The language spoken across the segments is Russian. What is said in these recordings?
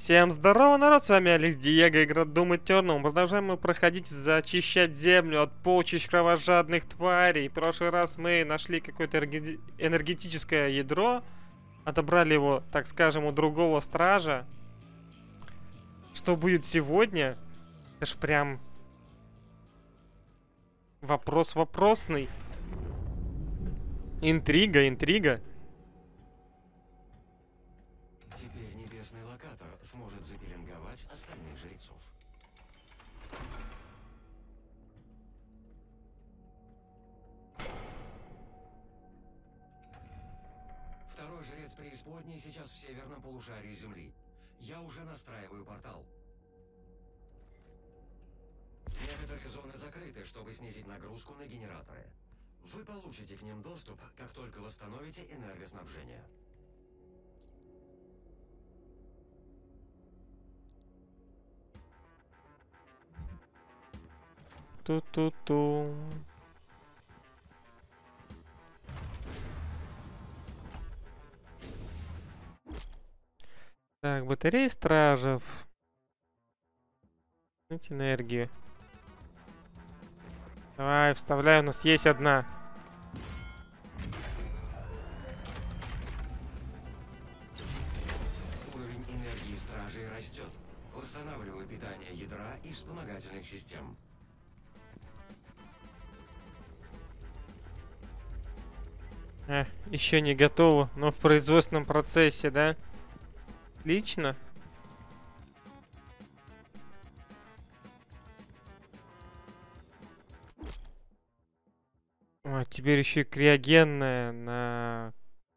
Всем здорово, народ, с вами Алекс Диего, игра Doom Eternal. Продолжаем мы проходить, зачищать землю от полчищ кровожадных тварей. В прошлый раз мы нашли какое-то энергетическое ядро, отобрали его, так скажем, у другого стража. Что будет сегодня? Это ж прям вопрос вопросный. Интрига, интрига. Теперь небесный локатор сможет запеленговать остальных жрецов. Второй жрец преисподней сейчас в северном полушарии Земли. Я уже настраиваю портал. Некоторые зоны закрыты, чтобы снизить нагрузку на генераторы. Вы получите к ним доступ, как только восстановите энергоснабжение. Ту-ту-ту. Так, батареи стражев. Энергию. Давай, вставляю, у нас есть одна. Уровень энергии стражей растет. Восстанавливаю питание ядра и вспомогательных систем. Еще не готово, но в производственном процессе, да? Отлично. О, теперь еще и криогенная на...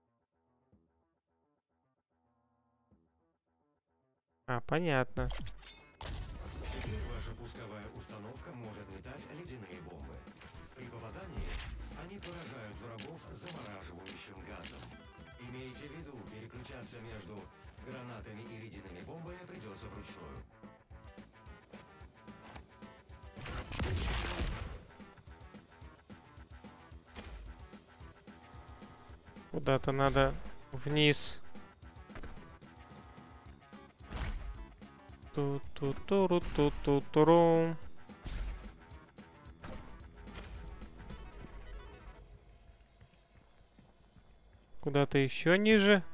понятно. Теперь ваша пусковая установка может метать ледяные бомбы. При попадании они поражают врагов замораживающим газом. Имейте в виду, переключаться между гранатами и ледяными бомбами придется вручную. Куда-то надо вниз. Ту-ту-туру-ту-ту-туру. Куда-то еще ниже.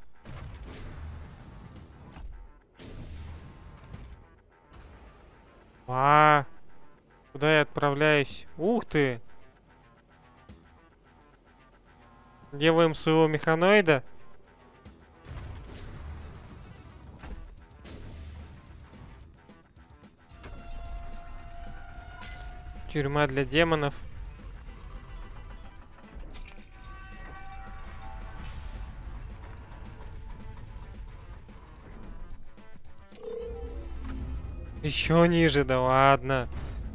Куда я отправляюсь? Ух ты! Делаем своего механоида. Тюрьма для демонов. Еще ниже, да ладно.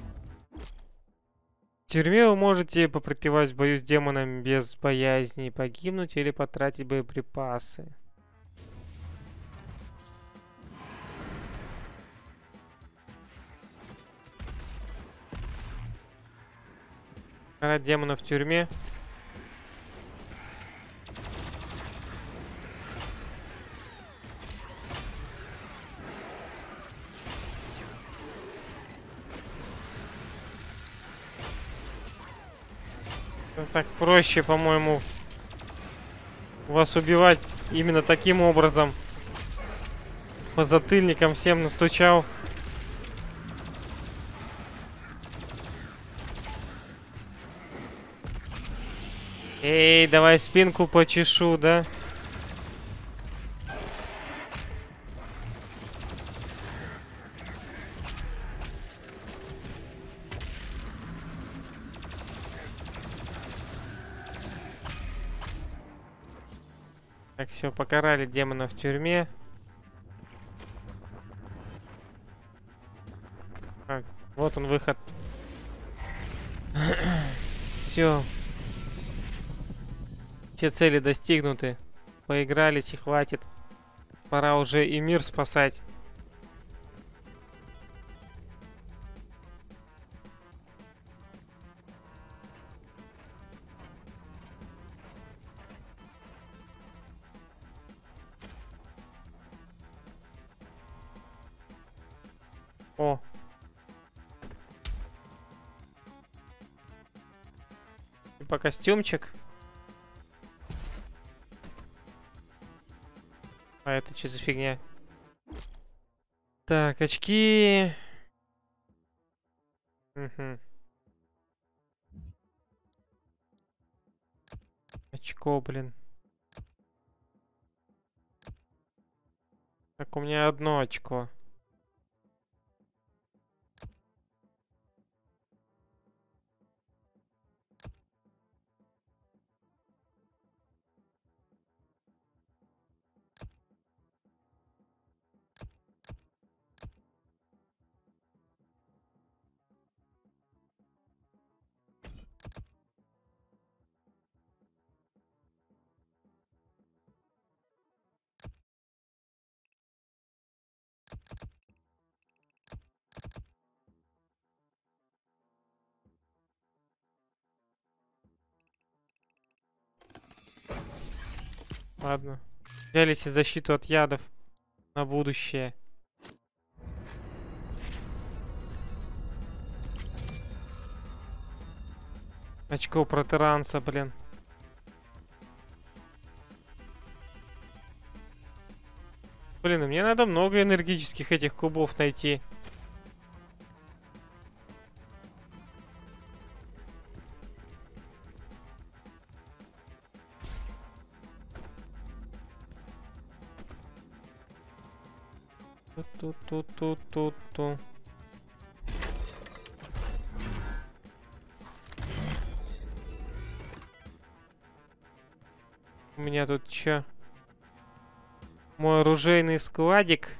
В тюрьме вы можете попрактиковать в бою с демоном без боязни погибнуть или потратить боеприпасы. Карать демона в тюрьме. Так проще, по-моему, вас убивать именно таким образом. По затыльникам всем настучал. Эй, давай спинку почешу, да? Так, все, покарали демона в тюрьме. Так, вот он выход. Все. Все цели достигнуты. Поигрались и хватит. Пора уже и мир спасать. О. Типа костюмчик. А это что за фигня? Так, очки. Угу. Очко, блин. Так, у меня одно очко. Ладно. Взяли себе защиту от ядов на будущее. Очко протеранса, блин. Блин, мне надо много энергетических этих кубов найти. Ту-ту-ту-ту-ту-ту. У меня тут чё? Мой оружейный складик.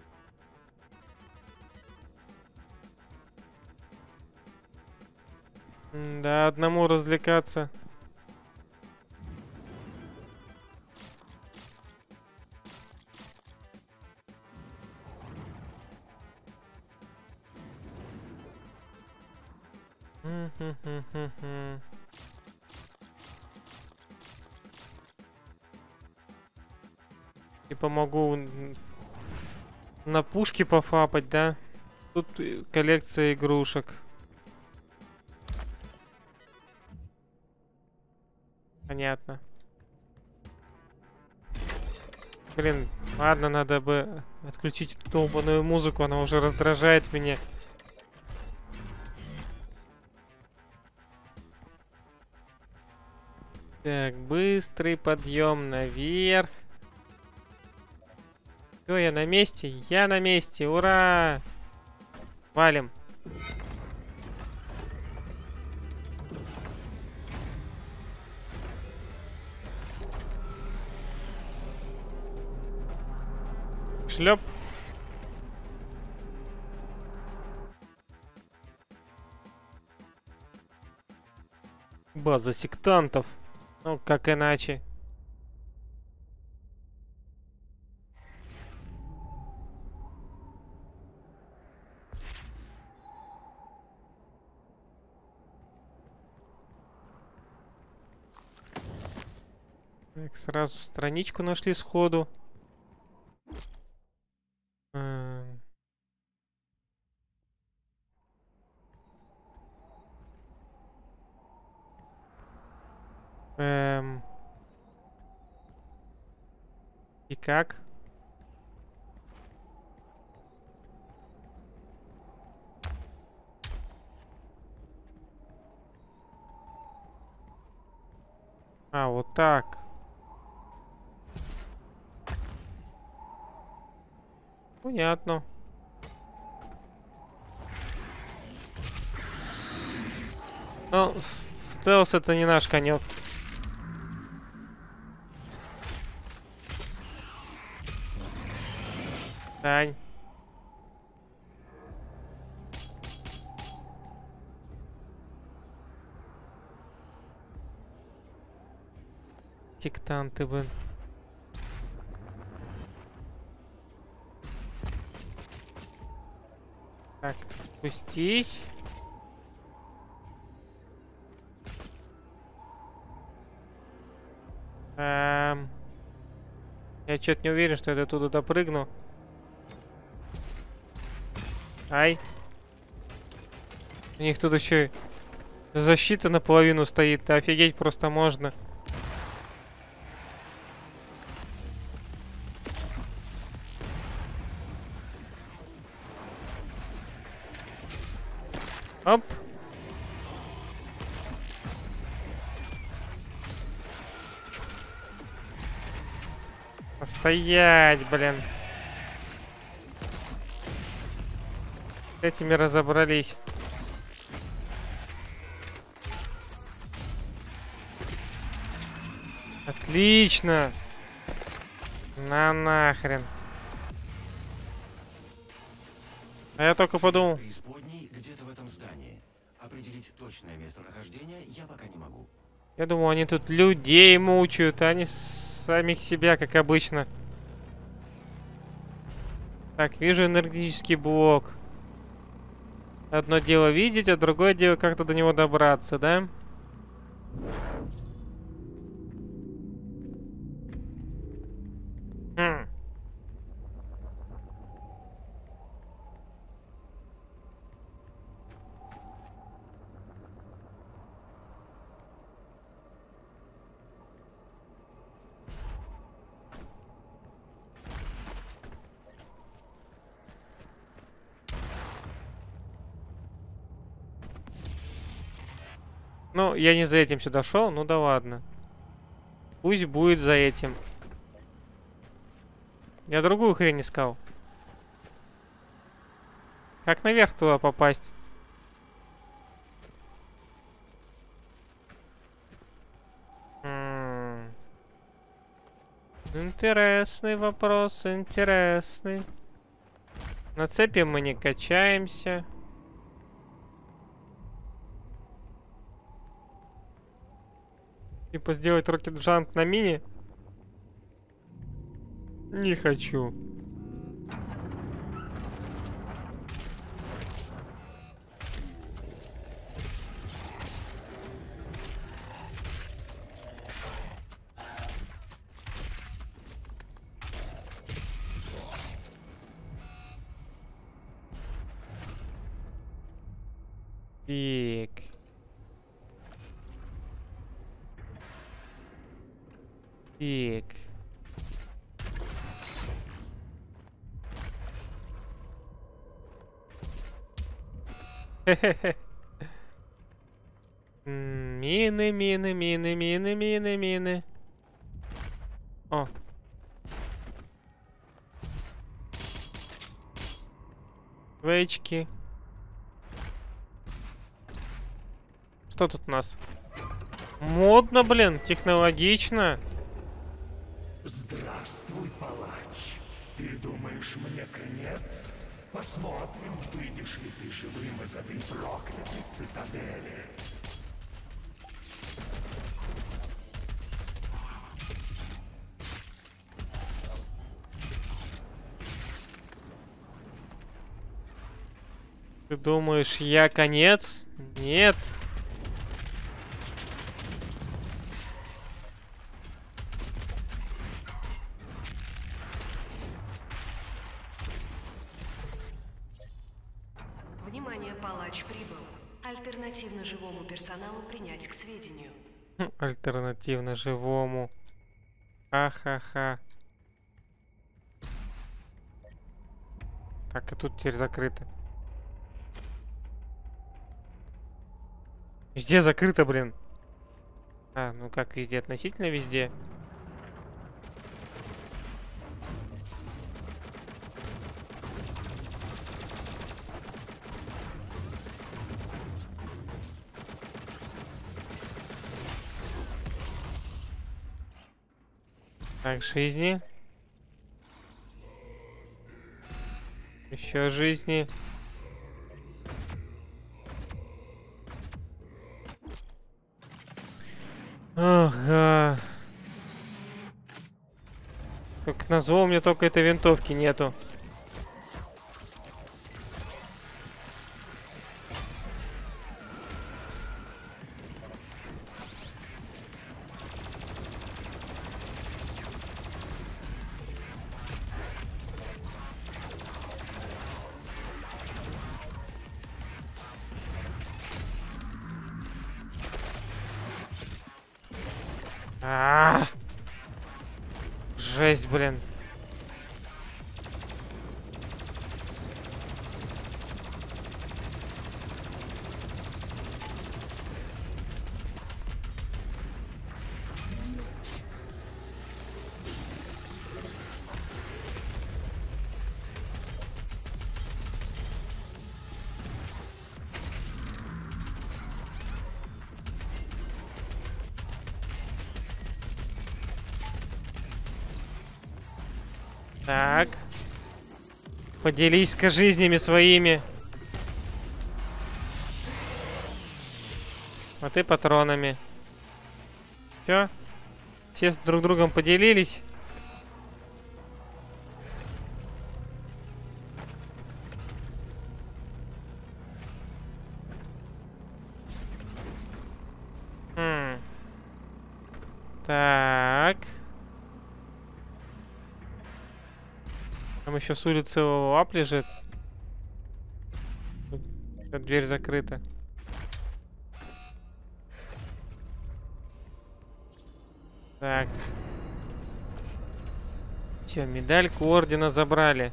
Да, одному развлекаться. Типа могу на пушки пофапать, да? Тут коллекция игрушек. Понятно. Блин, ладно, надо бы отключить эту долбаную музыку, она уже раздражает меня. Так, быстрый подъем наверх. Все, я на месте, я на месте, ура! Валим. Шлеп. База сектантов. Ну, как иначе. Так, сразу страничку нашли сходу. И как? А, вот так. Понятно. Ну, стелс это не наш конек. Тань. Сектанты, блин. Так, спустись. Я что-то не уверен, что я до туда допрыгну. Ай. У них тут еще защита наполовину стоит. Офигеть просто можно. Оп. Стоять, блин. С этими разобрались. Отлично. На нахрен. А я только подумал. Преисподней где-то в этом здании. Определить точное местонахождение я пока не могу. Я думал, они тут людей мучают, а они самих себя, как обычно. Так, вижу энергетический блок. Одно дело видеть, а другое дело как-то до него добраться, да? Хм. Ну, я не за этим сюда шел, ну да ладно. Пусть будет за этим. Я другую хрень искал. Как наверх туда попасть? Интересный вопрос, интересный. На цепи мы не качаемся. Типа сделать рокет-джамп на мини? Не хочу. Так. Так. Мины, мины, мины, мины, мины, мины. О. Свечки. Что тут у нас? Модно, блин, технологично. Здравствуй, палач. Ты думаешь, мне конец? Посмотрим, выйдешь ли ты живым из этой проклятой цитадели. Ты думаешь, я конец? Нет. Внимание, палач прибыл. Альтернативно живому персоналу принять к сведению. Альтернативно живому. Ха-ха-ха. Так, и тут теперь закрыто. Везде закрыто, блин. А, ну как везде? Относительно везде. Так, жизни. Еще жизни. Ага. Как назло, у меня только этой винтовки нету. Жесть, блин. Так. Поделись-ка жизнями своими. А ты патронами. Все? Все с друг другом поделились? Так. Там еще с улицы лап лежит. Тут дверь закрыта. Так. Все, медальку ордена забрали.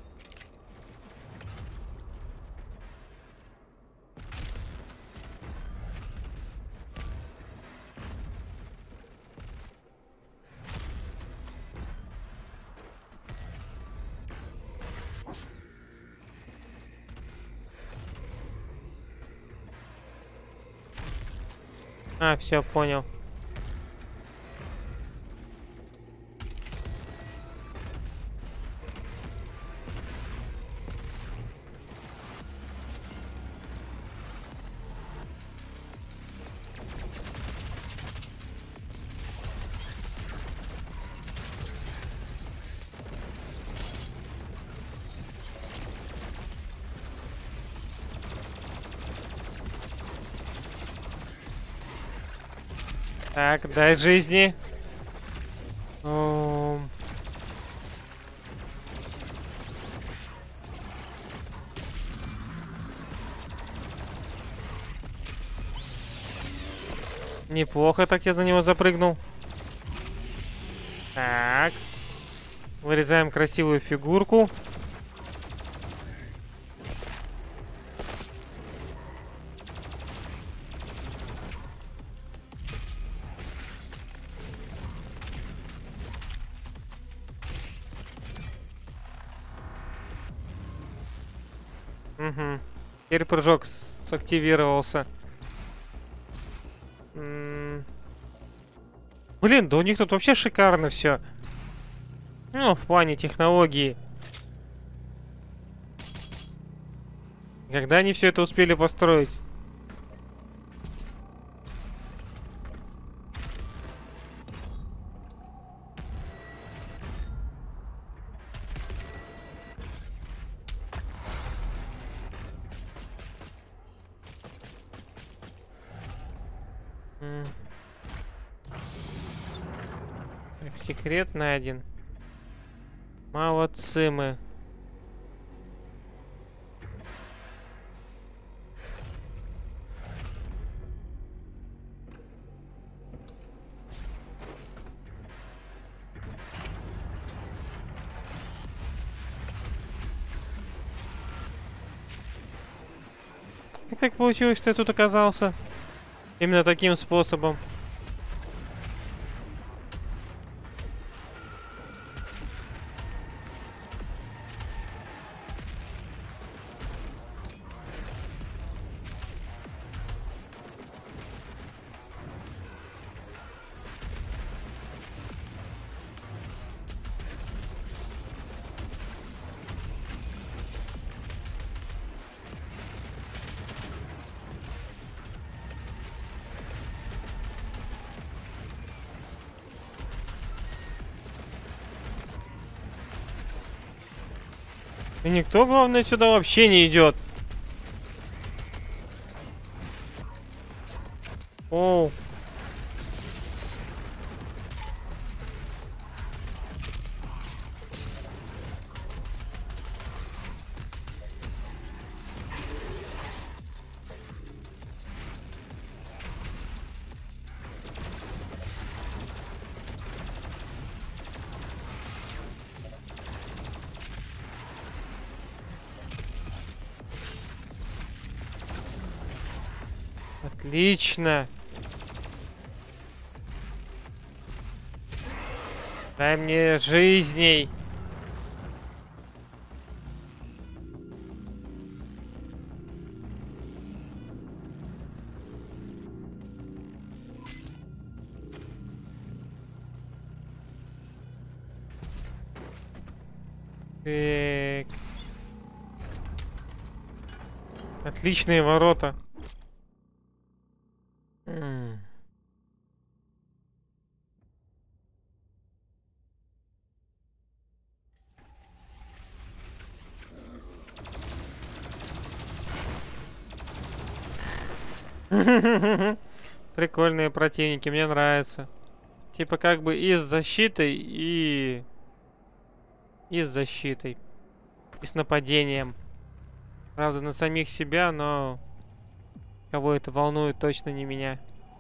А, все, понял. Так, дай жизни. Неплохо, так я за него запрыгнул. Так. Вырезаем красивую фигурку. Угу. Теперь прыжок активировался. Блин, да у них тут вообще шикарно все. Ну, в плане технологии. Когда они все это успели построить? Так, секрет найден. Молодцы мы. Как так получилось, что я тут оказался? Именно таким способом. И никто, главное, сюда вообще не идет. Оу. Отлично. Дай мне жизней. Так. Отличные ворота. Прикольные противники, мне нравятся. Типа как бы и с защитой, и с защитой. И с нападением. Правда, на самих себя, но кого это волнует, точно не меня.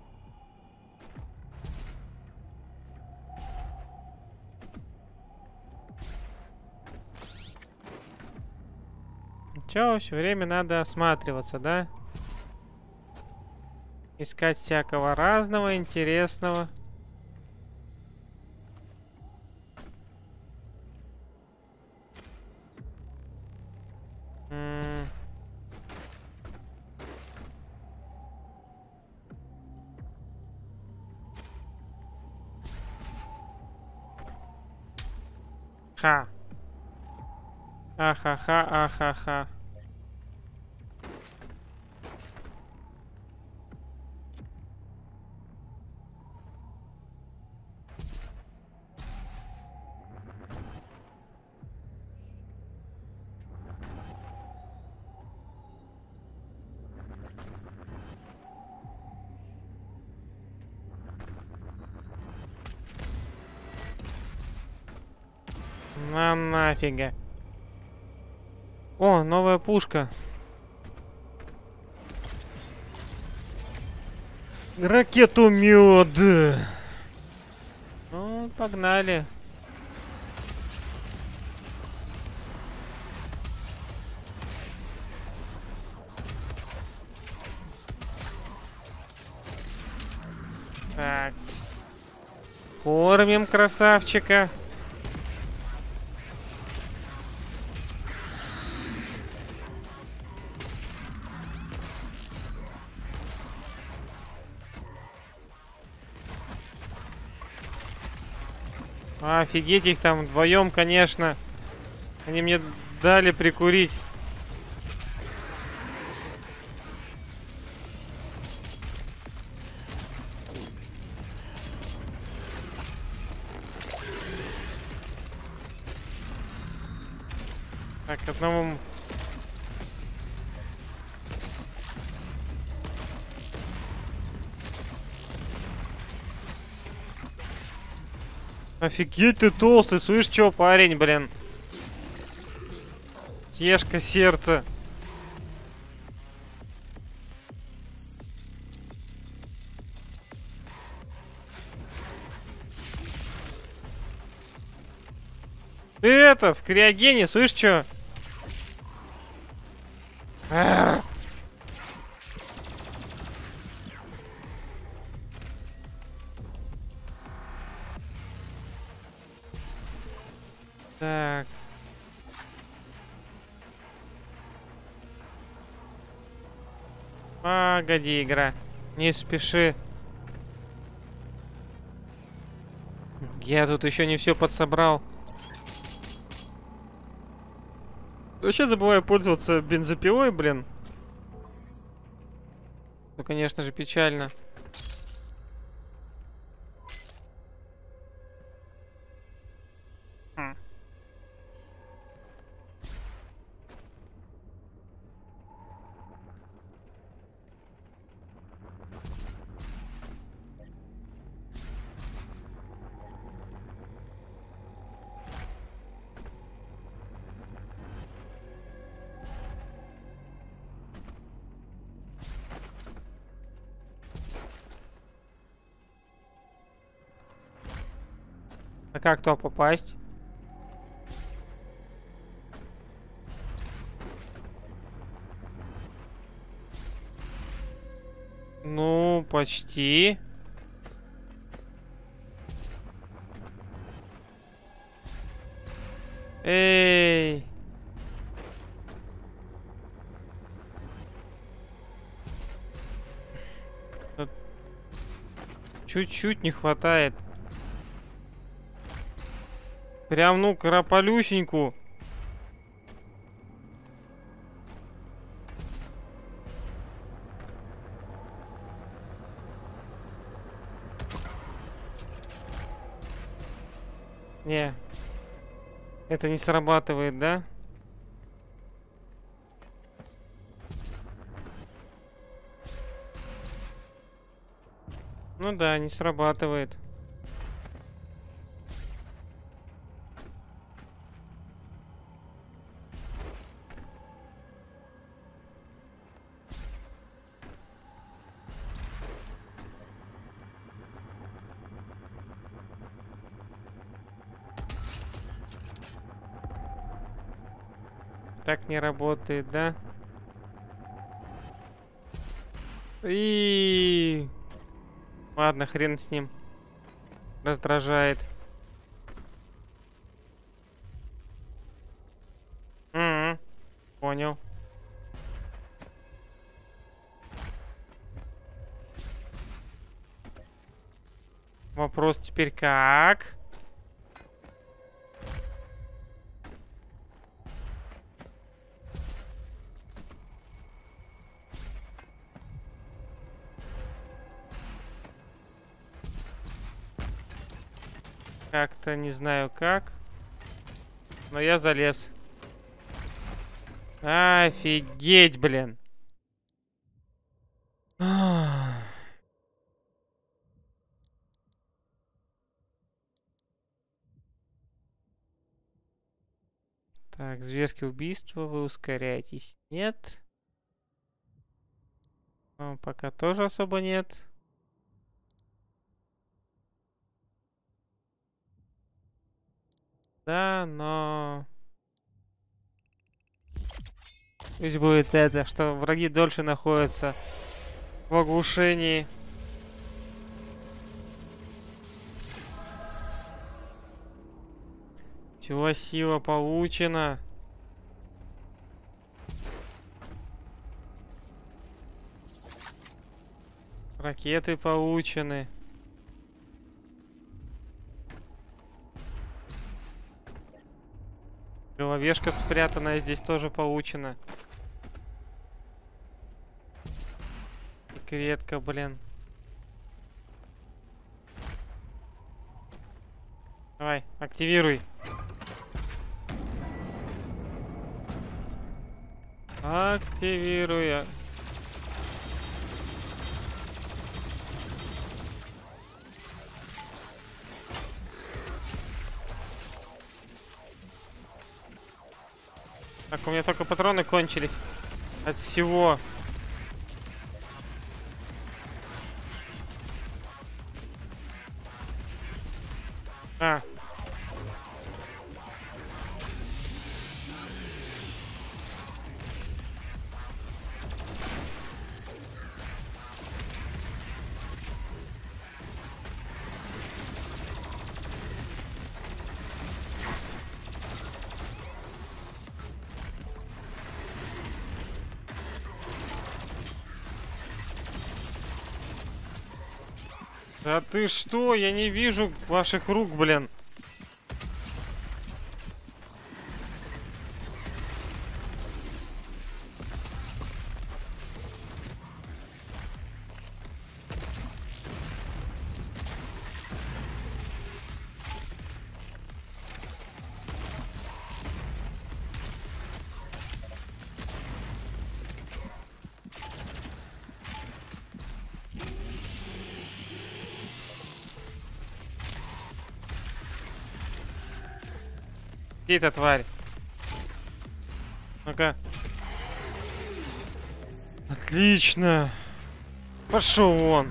Чё, все время надо осматриваться, да? Искать всякого разного, интересного. Ха. Ахаха, ахаха. На нафига. О, новая пушка. Ракетомет. Ну, погнали. Так. Кормим красавчика. Офигеть, их там вдвоем, конечно. Они мне дали прикурить. Так, одному... Офигеть, ты толстый, слышь, чё, парень, блин? Тешка сердца. Ты это, в криогене, слышь, чё? Так. Погоди, игра. Не спеши. Я тут еще не все подсобрал. Вообще забываю пользоваться бензопилой, блин. Ну, конечно же, печально. А как туда попасть? почти. Эй! Тут чуть-чуть не хватает. Прям, ну, краполюсеньку. Не. Это не срабатывает, да? Ну да, не срабатывает. Так не работает, да? И ладно, хрен с ним. Раздражает. Понял. Вопрос теперь как? Как-то не знаю как. Но я залез. Офигеть, блин. Так, зверские убийства, вы ускоряетесь. Нет. Пока тоже особо нет. Да, но... Пусть будет это, что враги дольше находятся в оглушении. Чего сила получена? Ракеты получены. Головешка спрятанная здесь тоже получена. Секретка, блин. Давай, активируй. Активируй. Так, у меня только патроны кончились. От всего. Да ты что? Я не вижу ваших рук, блин. Где эта тварь? Ну-ка. Отлично. Пошел вон.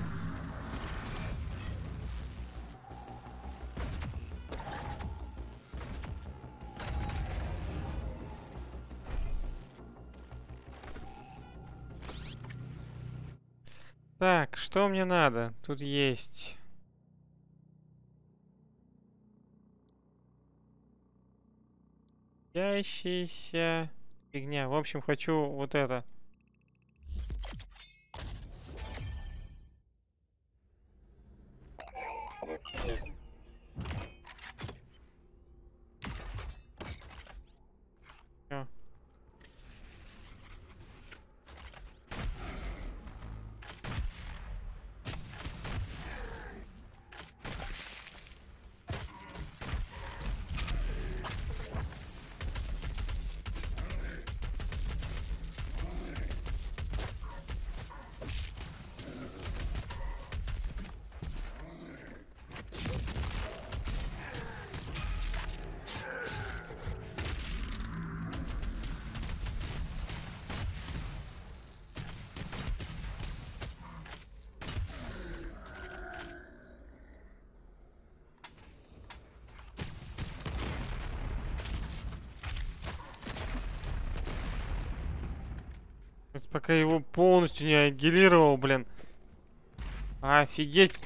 Так, что мне надо? Тут есть. Ящийся. Фигня. В общем, хочу вот это. Всё. Вот пока его полностью не аннигилировал, блин. Офигеть.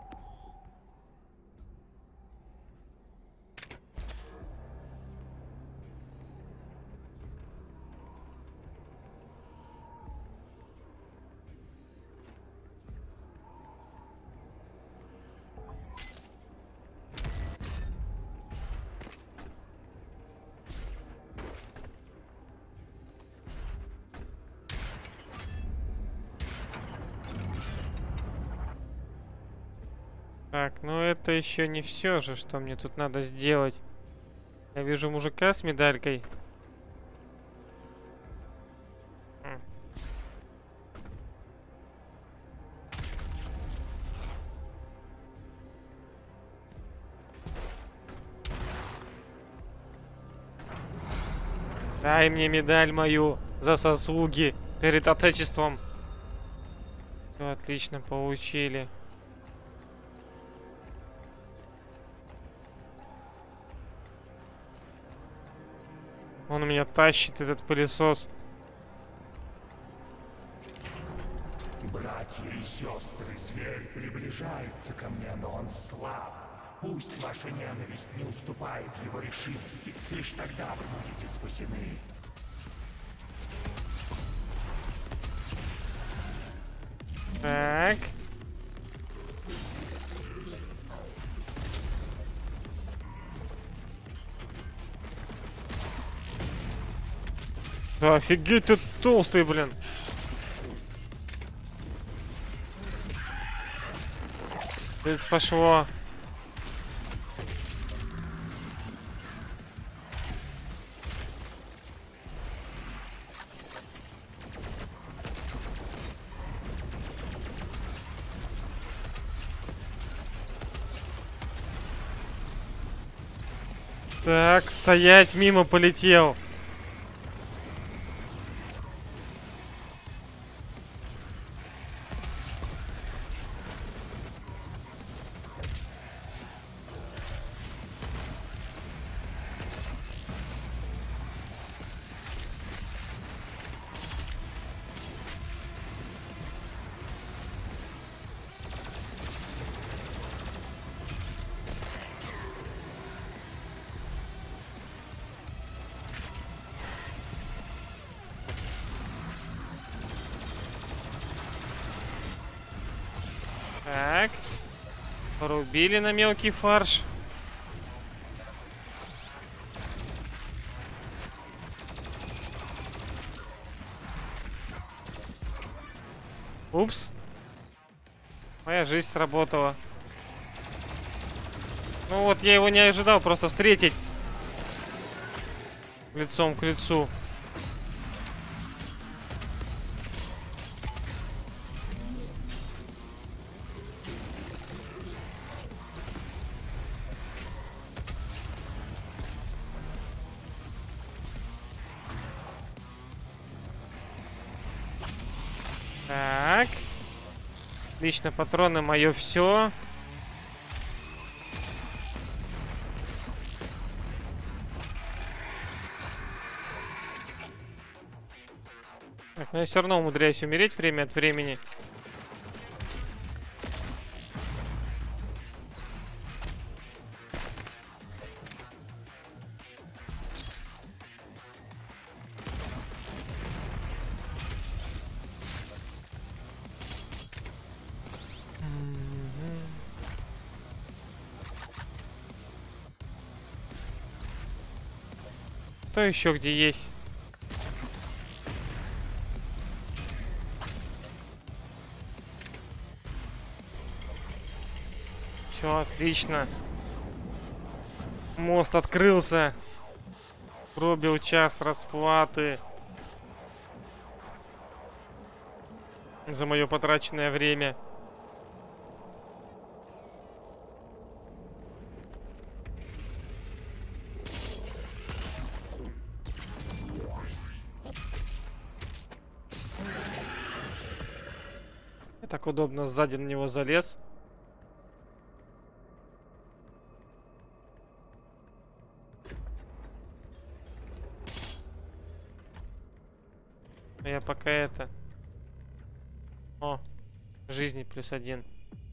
Так, ну это еще не все же, что мне тут надо сделать. Я вижу мужика с медалькой. Дай мне медаль мою за заслуги перед Отечеством. Всё, отлично, получили. Он у меня тащит этот пылесос. Братья и сестры, зверь приближается ко мне, но он слаб. Пусть ваша ненависть не уступает его решимости, лишь тогда вы будете спасены. Так. Да, офигеть, ты толстый, блин. Здесь пошло. Так, стоять, мимо полетел. Так. Порубили на мелкий фарш. Упс. Моя жизнь сработала. Ну вот, я его не ожидал просто встретить лицом к лицу. Так. Отлично, патроны мое все. Так, но я все равно умудряюсь умереть время от времени. Кто еще где есть? Все, отлично. Мост открылся. Пробил час расплаты за мое потраченное время. Я так удобно сзади на него залез. Я пока это... О, жизни +1.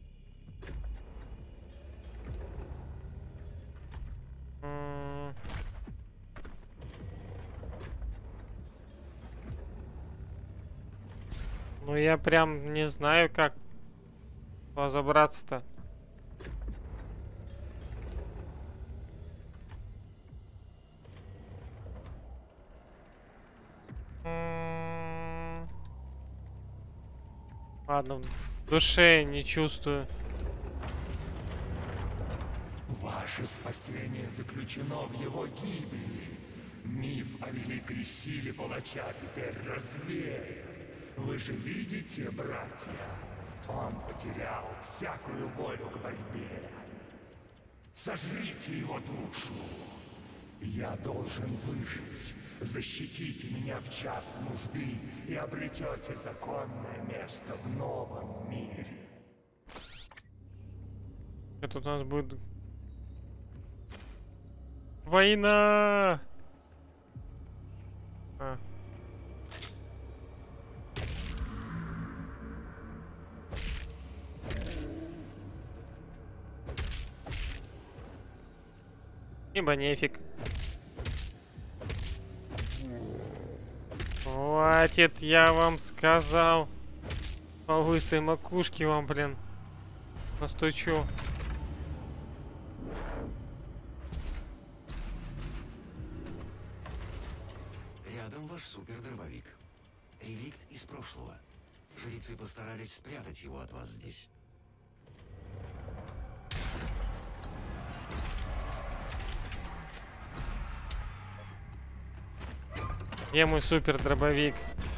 Ну я прям не знаю, как разобраться-то. Ладно, в душе не чувствую. Ваше спасение заключено в его гибели. Миф о великой силе палача теперь развеян. Вы же видите, братья, он потерял всякую волю к борьбе. Сожрите его душу. Я должен выжить. Защитите меня в час нужды и обретете законное место в новом мире. Это у нас будет война. Ибо нефиг. Хватит, я вам сказал. По лысой макушке вам, блин, настучу. Рядом ваш супердробовик. Реликт из прошлого. Жрецы постарались спрятать его от вас здесь. Где мой супер дробовик?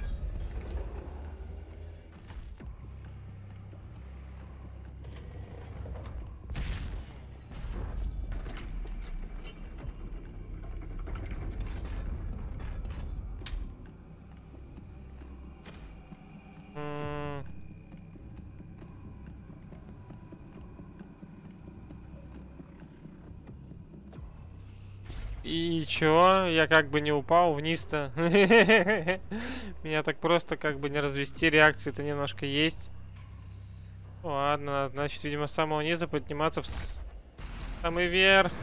И чё? Я как бы не упал вниз-то. Меня так просто как бы не развести. Реакции-то немножко есть. Ладно, значит, видимо, с самого низа подниматься в самый верх.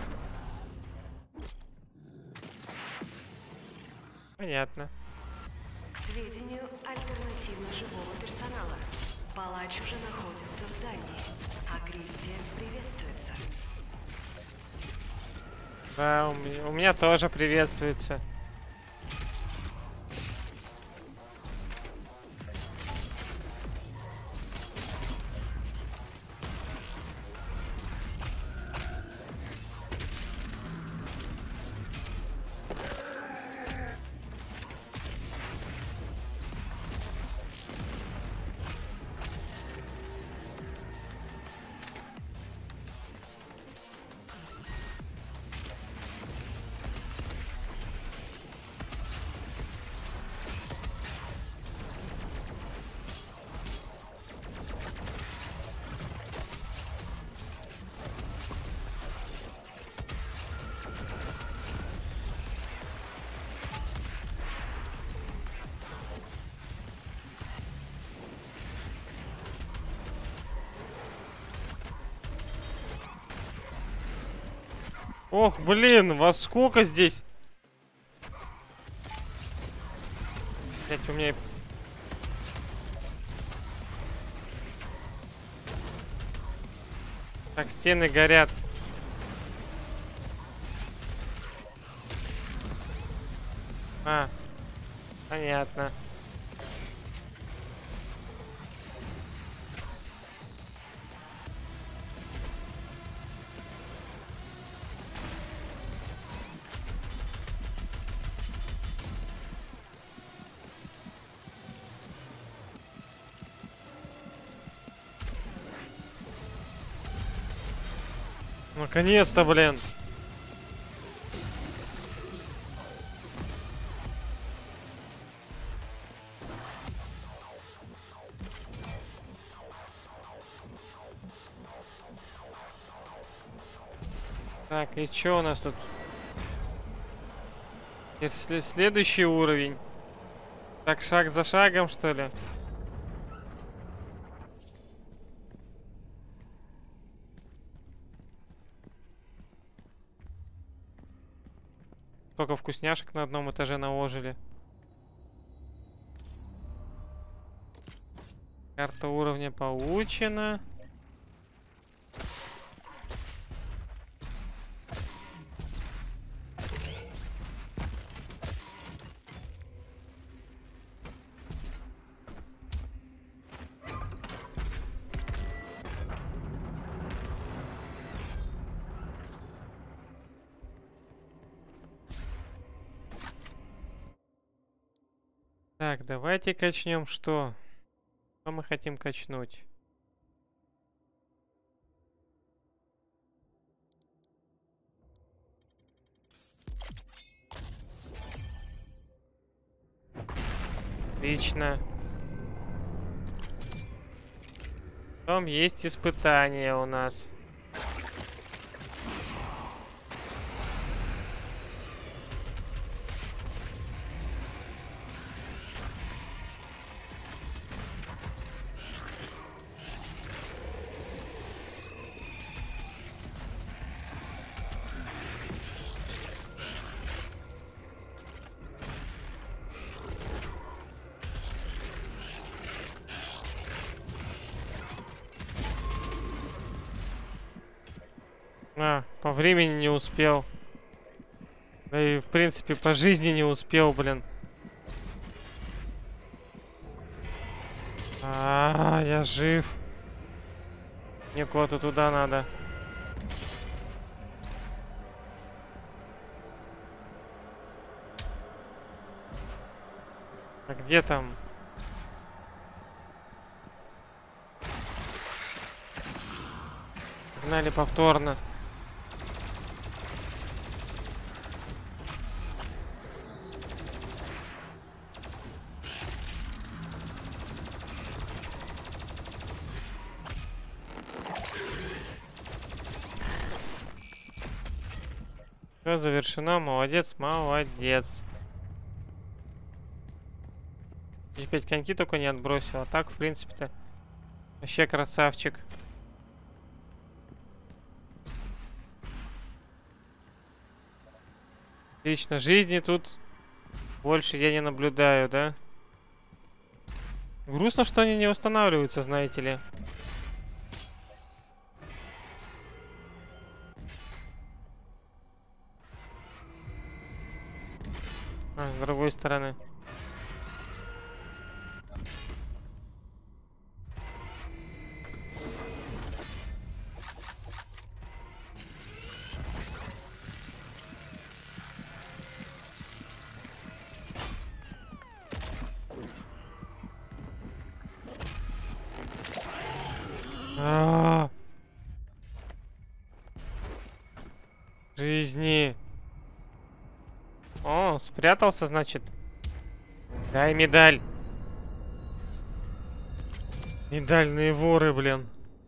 Понятно. К сведению альтернативно живого персонала. Палач уже находится в здании. Агрессия приветствуется. Да, у меня тоже приветствуется. Ох, блин, вас сколько здесь? Блять, у меня... Так, стены горят. А, понятно. Наконец-то, блин. Так, и что у нас тут? Если следующий уровень. Так, шаг за шагом, что ли? Сколько вкусняшек на одном этаже наложили. Карта уровня получена. Так, давайте качнем что? Что мы хотим качнуть? Отлично. Потом есть испытания у нас. А, по времени не успел. Да и, в принципе, по жизни не успел, блин. Я жив. Мне куда-то туда надо. А где там? Погнали повторно. Все завершено, молодец, молодец. 5 коньки только не отбросил, а так, в принципе-то, вообще красавчик. Лично жизни тут больше я не наблюдаю, да? Грустно, что они не восстанавливаются, знаете ли. С другой стороны. Жизни. О, спрятался, значит. Дай медаль. Медальные воры, блин.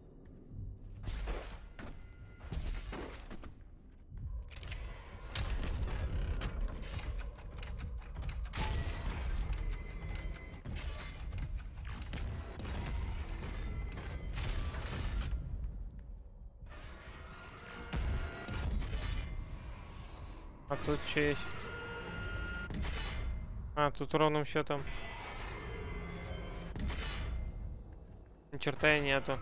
А тут что есть? А, тут ровным счетом. Ни черта и нету.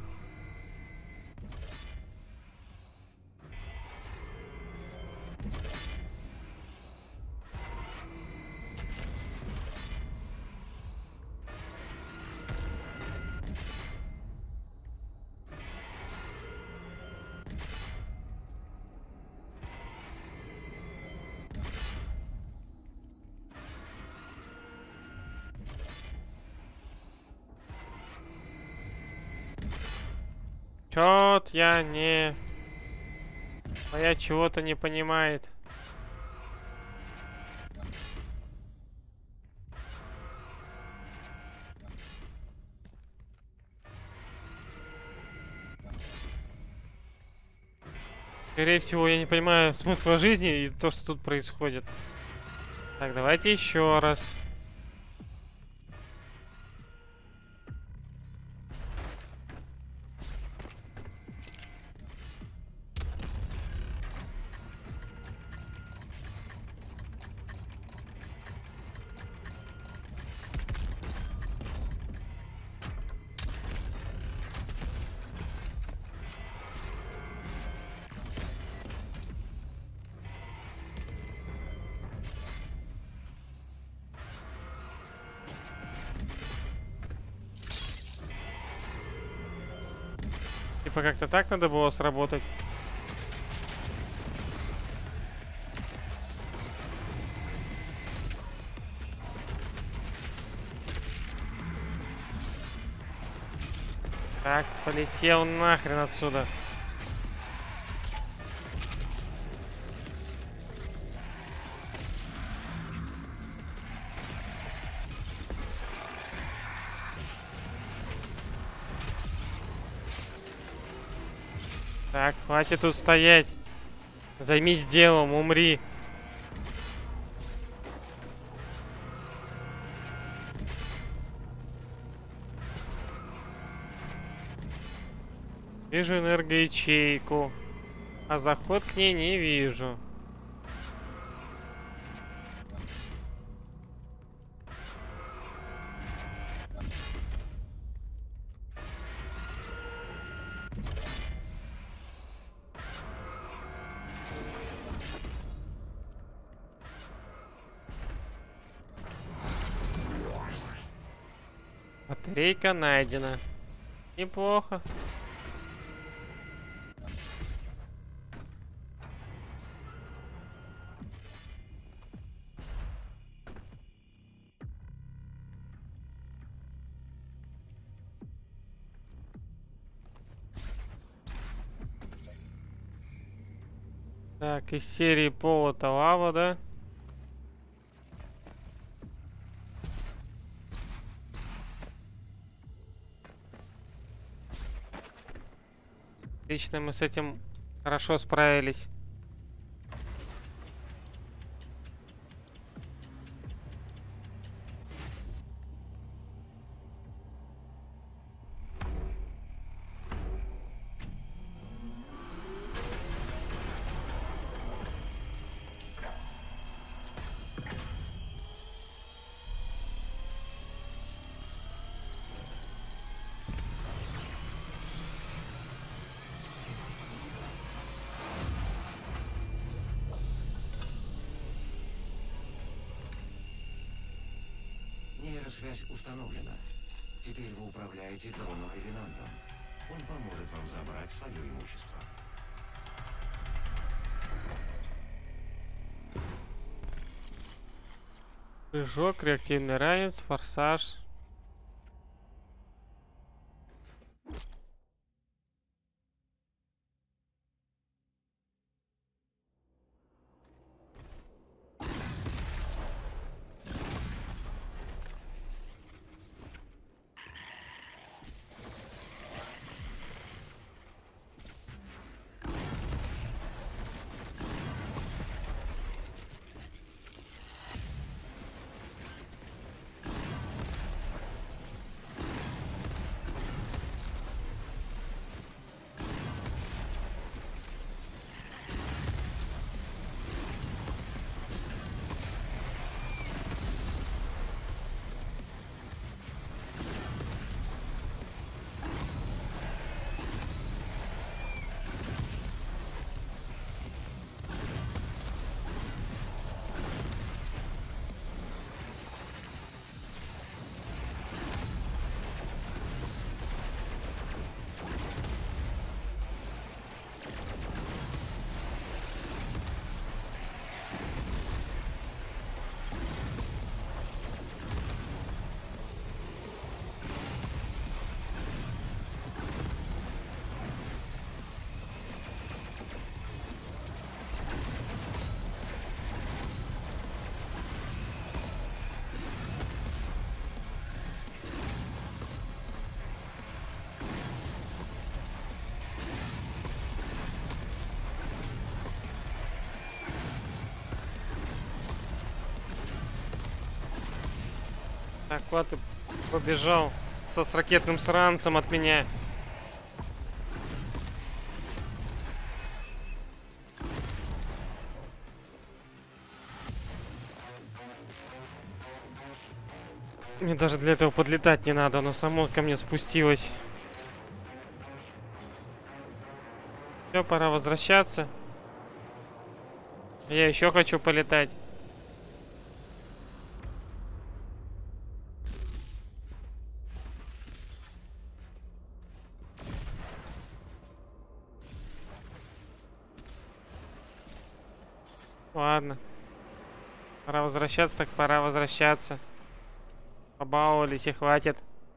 Чё-то я не... Моя чего-то не понимает. Скорее всего, я не понимаю смысла жизни и то, что тут происходит. Так, давайте еще раз. Типа как-то так надо было сработать. Так, полетел нахрен отсюда. Так, хватит тут стоять. Займись делом, умри. Вижу энергоячейку, а заход к ней не вижу. Батарейка найдена. Неплохо. Так, из серии Пол-это лава, да? Отлично, мы с этим хорошо справились. Нейросвязь установлена. Теперь вы управляете дроном Ревенантом. Он поможет вам забрать свое имущество. Прыжок, реактивный ранец, форсаж. Так, вот ты побежал с ракетным сранцем от меня. Мне даже для этого подлетать не надо, оно само ко мне спустилось. Все, пора возвращаться. Я еще хочу полетать. Ладно. Пора возвращаться, так пора возвращаться. Побаловались и хватит.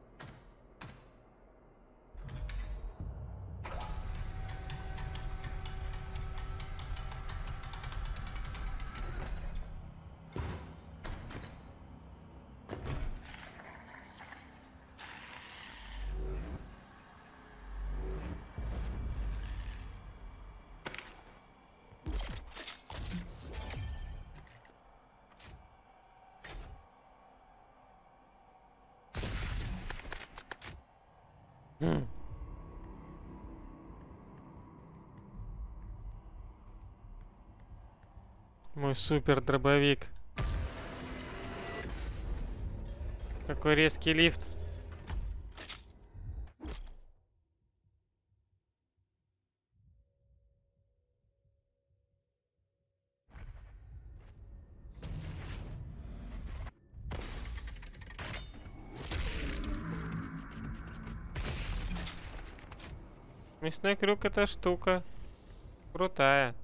Мой супер дробовик. Какой резкий лифт. Мясной крюк — это штука крутая.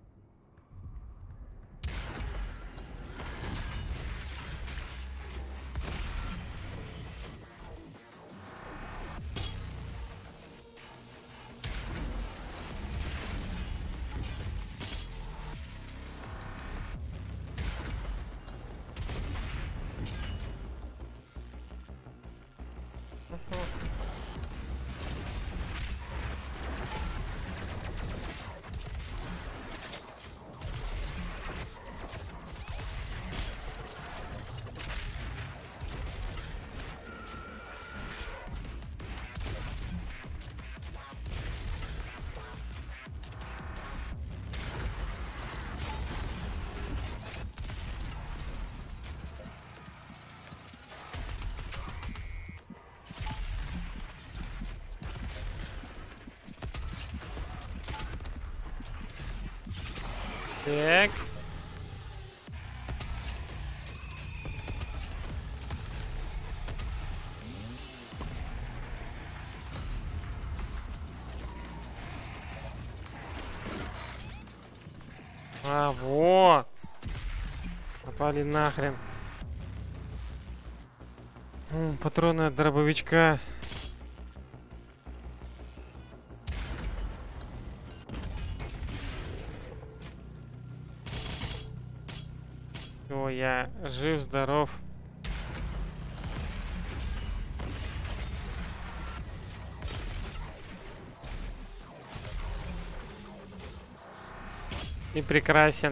Так. А, во! Попали нахрен. Патроны от дробовичка. О, я жив, здоров. И прекрасен.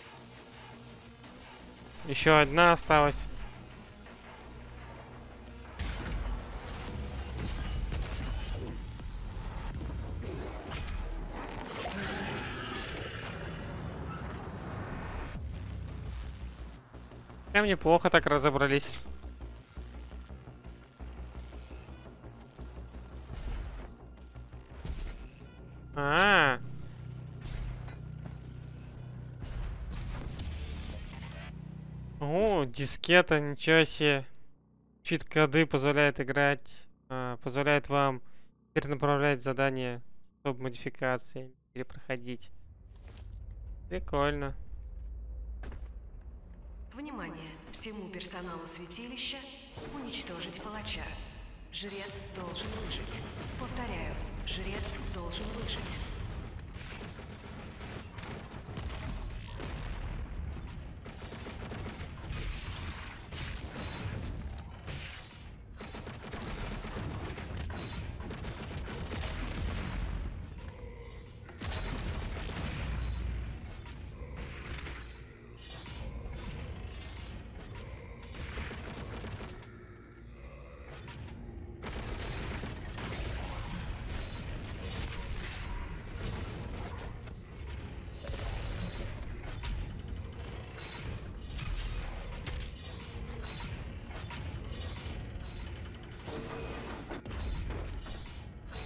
Еще одна осталась. Прям неплохо так разобрались. О, дискета, ничего себе. Чит-коды позволяет играть, позволяет вам перенаправлять задания с модификацией или проходить. Прикольно. Внимание! Всему персоналу святилища уничтожить палача. Жрец должен выжить. Повторяю, жрец должен выжить.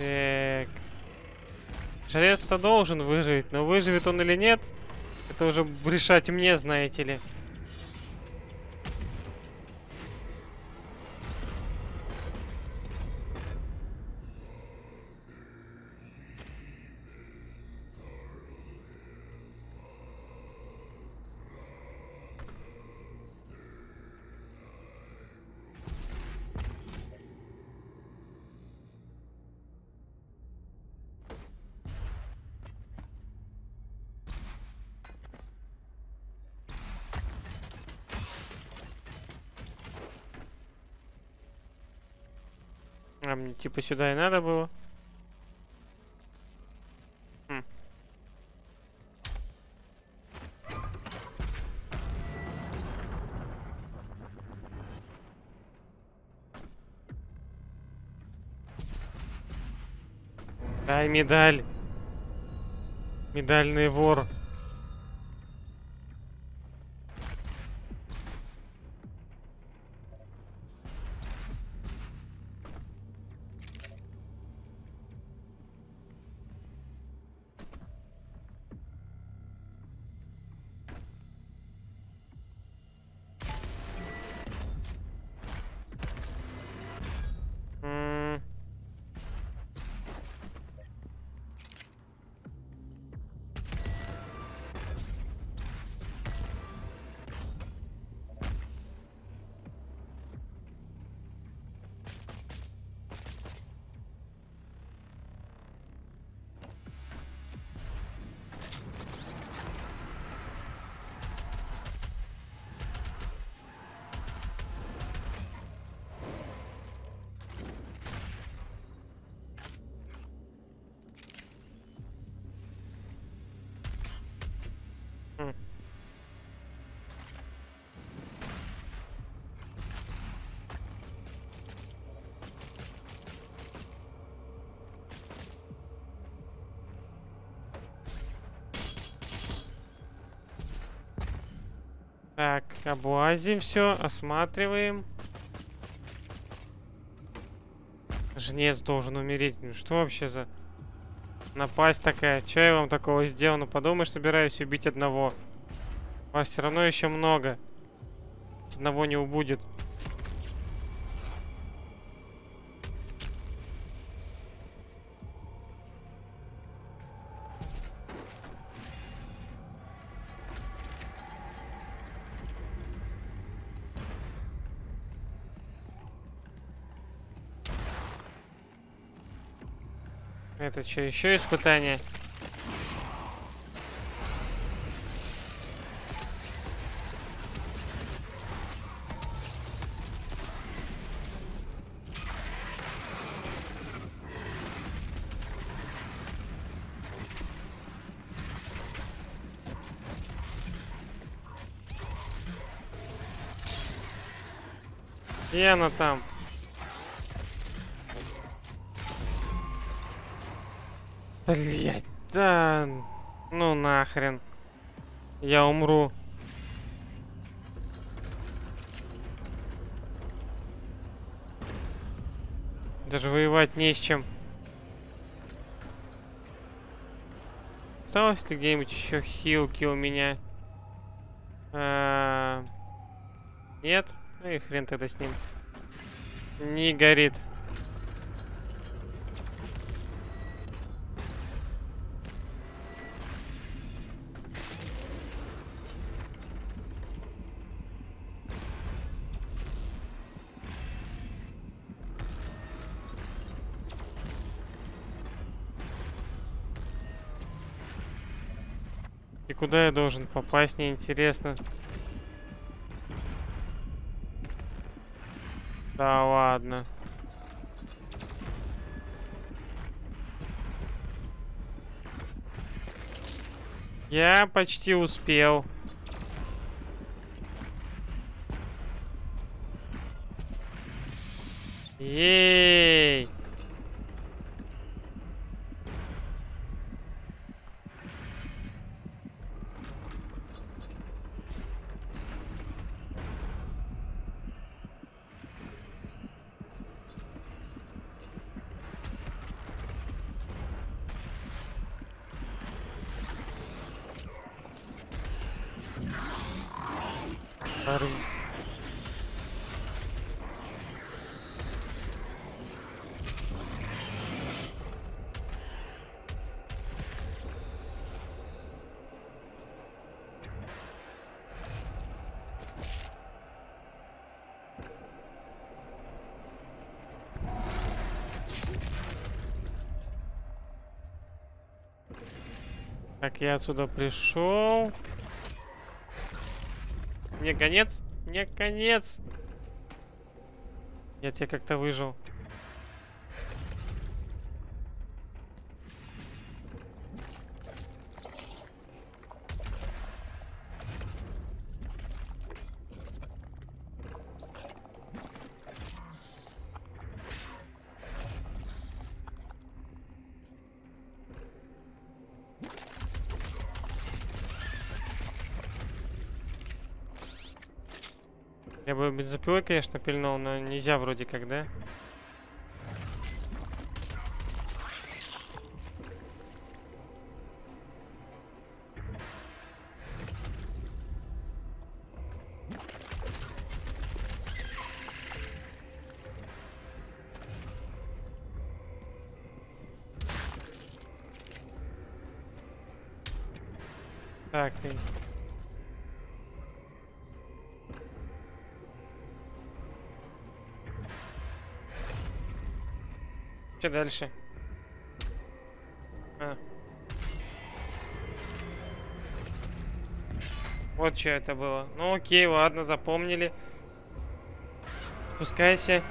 Так. Жрец-то должен выжить, но выживет он или нет, это уже решать мне, знаете ли. А мне типа сюда и надо было. Хм. Дай медаль. Медальный вор. М. М. Так, облазим все, осматриваем. Жнец должен умереть. Ну что вообще за напасть такая? Че я вам такого сделал? Ну подумаешь, собираюсь убить одного. Вас все равно еще много. Одного не убудет. Это что, еще испытание? Где она там? Блять, да, ну нахрен. Я умру. Даже воевать не с чем. Осталось ли где-нибудь еще хилки у меня? Нет? Ну и хрен тогда с ним. Не горит. И куда я должен попасть, неинтересно. Да ладно. Я почти успел. Ей! Так, я отсюда пришел. Мне конец? Мне конец! Нет, я как-то выжил. Я бы бензопилой, конечно, пильнул, но нельзя вроде как, да? Так, и... Что дальше? А. Вот что это было. Ну окей, ладно, запомнили. Спускайся.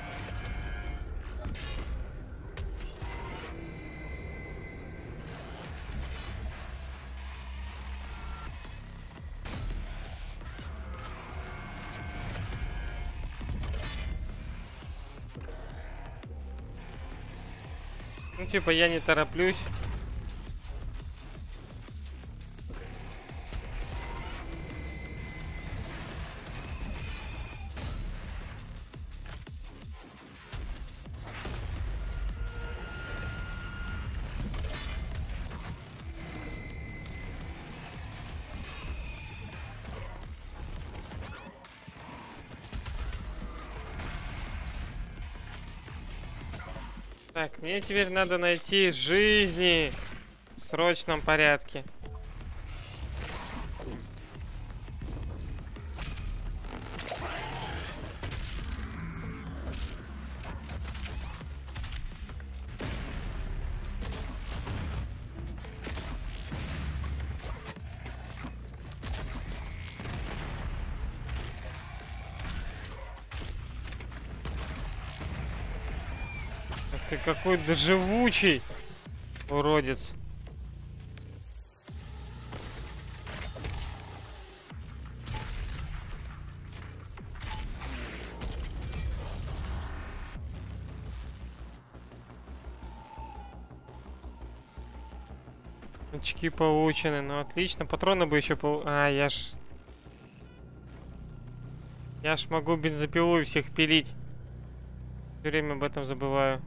Ну, типа, я не тороплюсь. Так, мне теперь надо найти жизни в срочном порядке. Ты какой-то живучий уродец. Очки получены, ну отлично. Патроны бы еще я ж могу бензопилой всех пилить. Все время об этом забываю.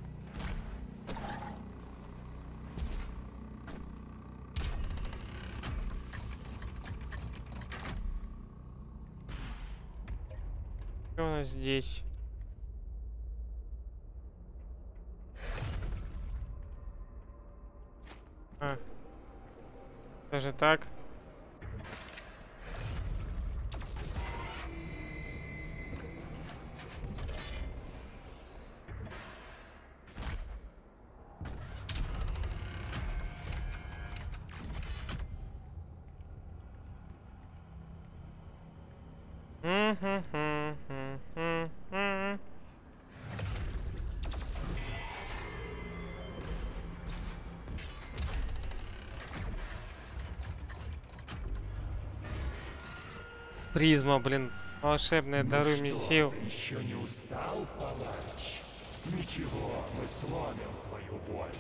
Что у нас здесь? Даже так. Призма, блин, волшебная, даруй мне сил. Ты еще не устал, палач? Ничего, мы сломим твою боль.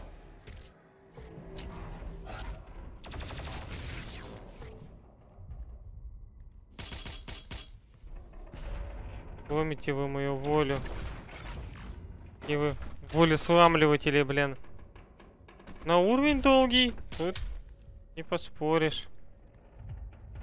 Ломите вы мою волю. И вы волю сламливатели, блин. На уровень долгий. Тут не поспоришь.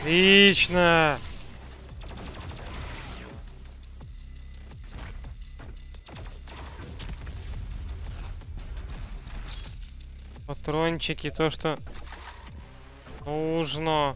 Отлично! Патрончики, то, что нужно.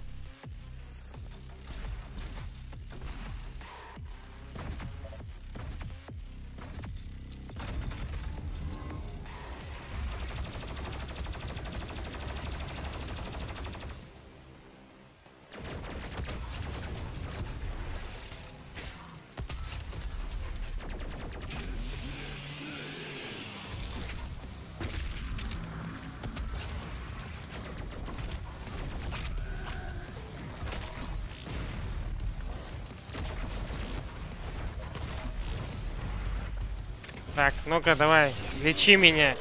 Так, ну-ка, давай, лечи меня.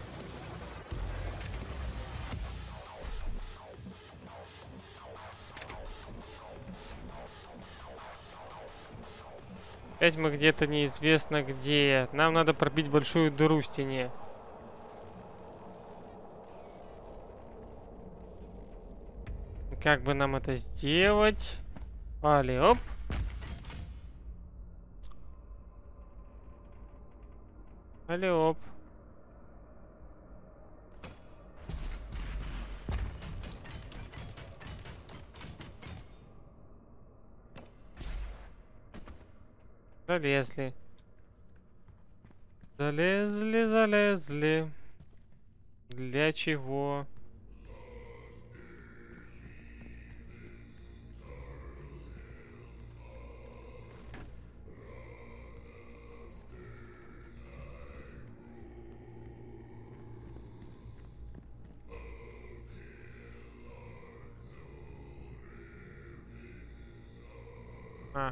Опять мы где-то неизвестно где. Нам надо пробить большую дыру в стене. Как бы нам это сделать? Али, оп. Али, оп. Залезли. Залезли, залезли. Для чего? А.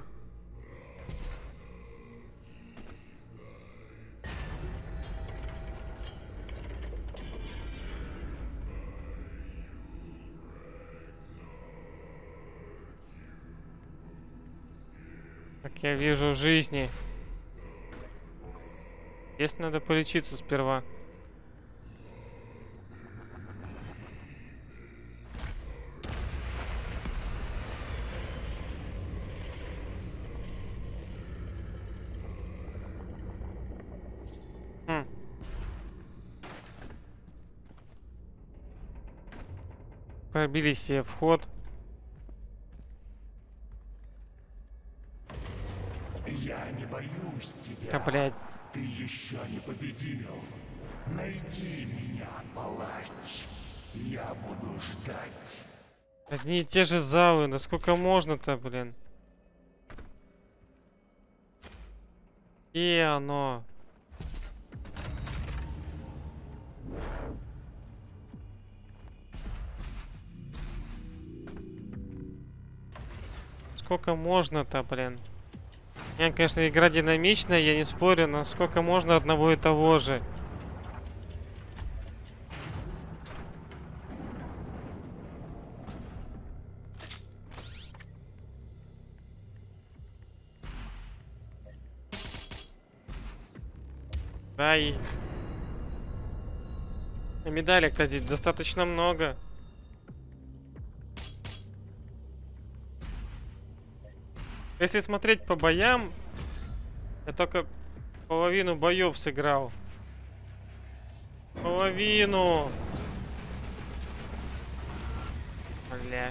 Как я вижу жизни. Здесь надо полечиться сперва. Пробили себе вход. Я не боюсь тебя. Да, блядь. Ты еще не победил. Найди меня, палач. Я буду ждать. Одни и те же залы. Да сколько можно-то, блин? Где оно? Сколько можно-то, блин? Нет, конечно, игра динамичная, я не спорю, но сколько можно одного и того же? Да, и... Медалей, кстати, достаточно много. Если смотреть по боям, я только половину боев сыграл. Половину. Бля.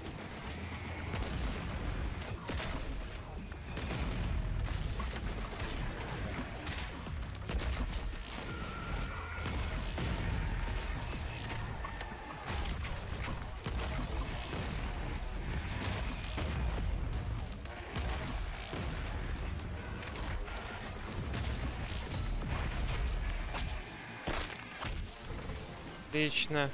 Отлично.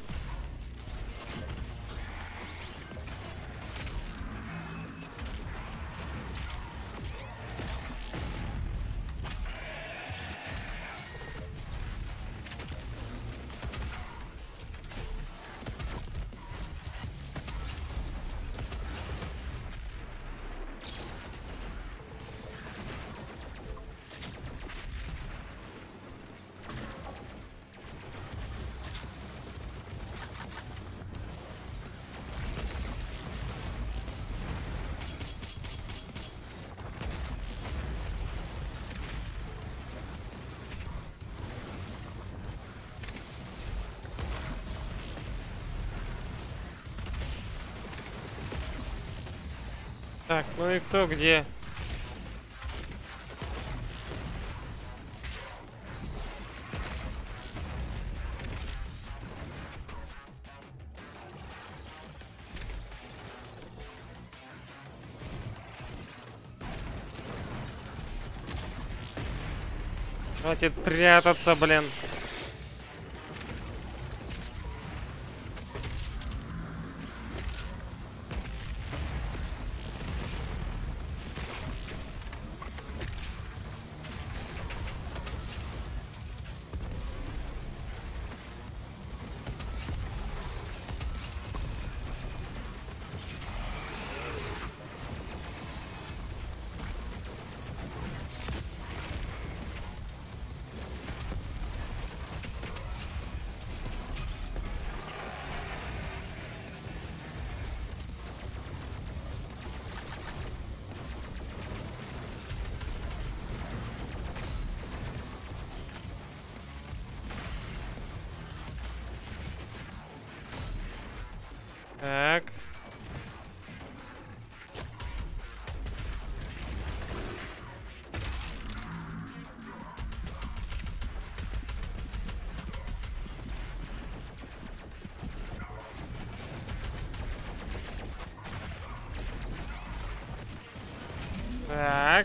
Так, ну и кто где? Хватит прятаться, блин. Так. Так.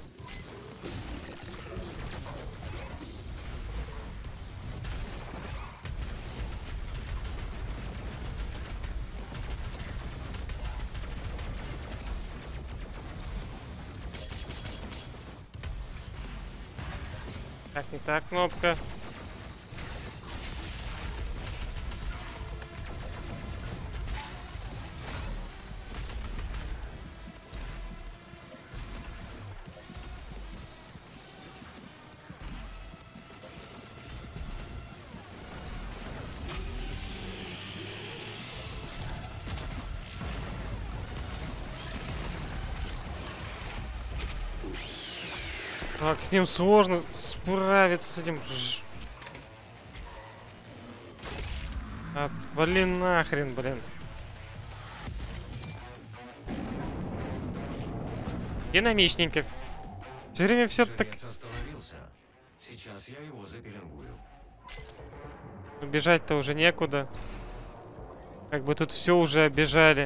Так, не та кнопка. Так, с ним сложно справиться с этим. Отвали нахрен, блин. Динамичненько. Все время все так. Жрец остановился. Сейчас я его запеленгую. Бежать-то уже некуда. Как бы тут все уже оббежали.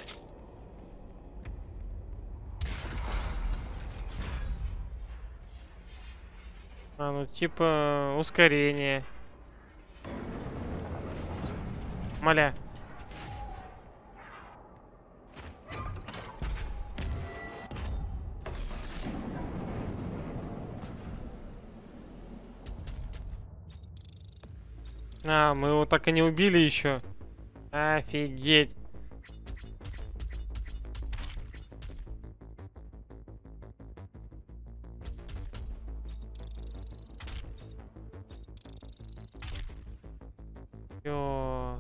Ну типа ускорение. Маля. Мы его так и не убили еще. Офигеть. Ё.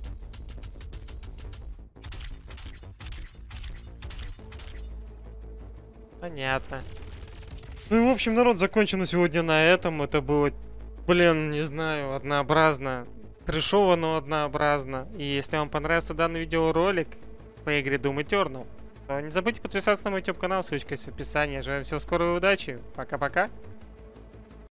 Понятно. Ну и в общем, народ, закончим на сегодня на этом. Это было, блин, не знаю, однообразно. Трэшово, но однообразно. И если вам понравился данный видеоролик по игре Doom Eternal, то не забудьте подписаться на мой YouTube канал, ссылочка есть в описании. Желаю всего скорой удачи. Пока-пока.